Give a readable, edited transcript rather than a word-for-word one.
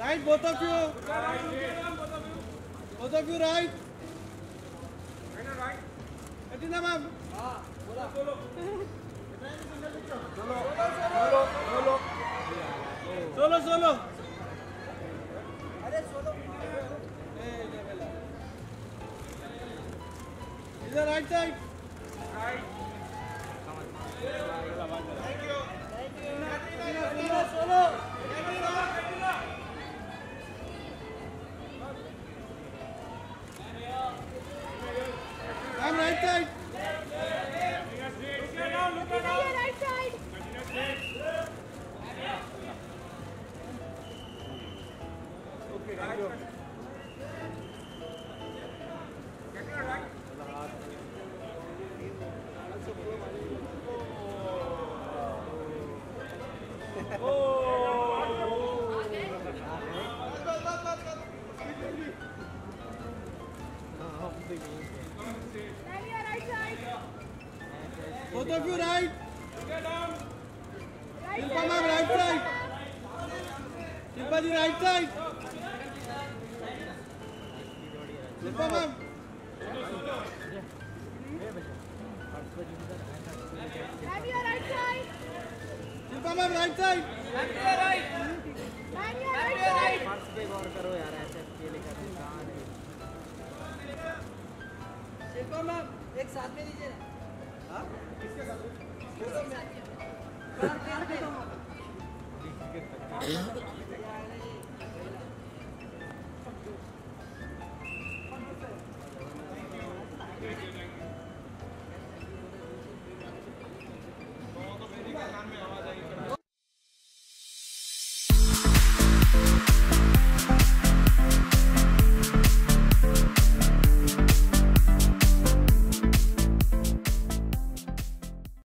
Right, both of you. Both of you right. Right. Katina ma'am. Solo. अरे solo. Iधर right side. Right. Thank you. Solo. I'm right side. Look at right side. Okay, thank you. Right. Both of you right. Shilpa ma'am right side. Shilpa ji right side. Shilpa ma'am. Right side. Shilpa ma'am right side. Right. First पे गौर करो यार ऐसे अकेले करने कहाँ है Shilpa ma'am एक साथ में लीजिए ना हाँ किसके साथ फोटो में